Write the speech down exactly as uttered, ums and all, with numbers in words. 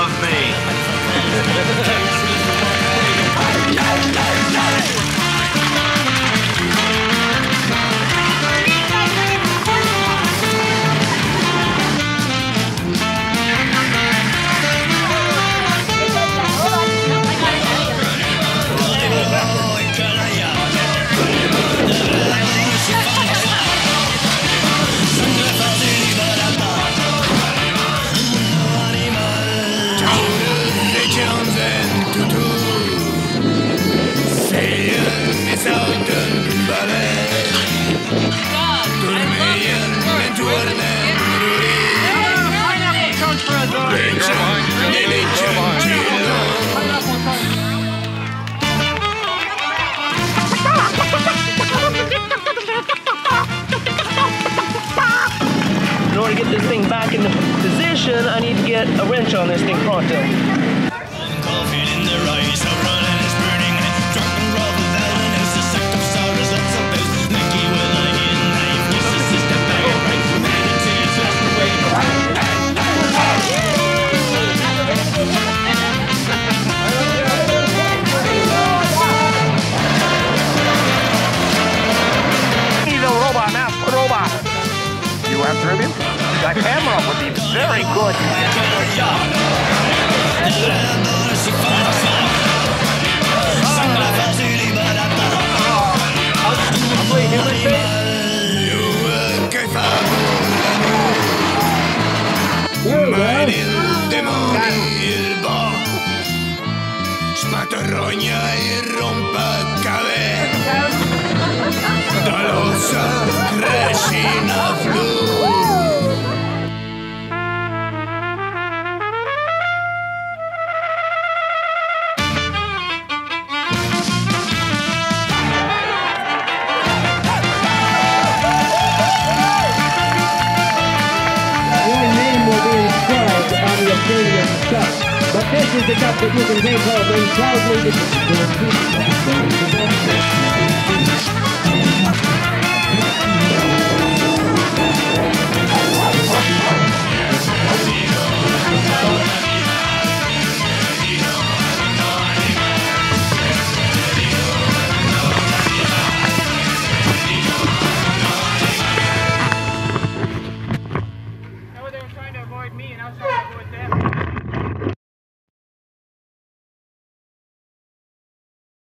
of me. In order to get this thing back into position, I need to get a wrench on this thing pronto. You have driven? That camera would be very good. Spatarrogna e rompacabezas. Dalosa resina flu. Your name will be inscribed on the Australian Cup, but this is the cup that you can take home and proudly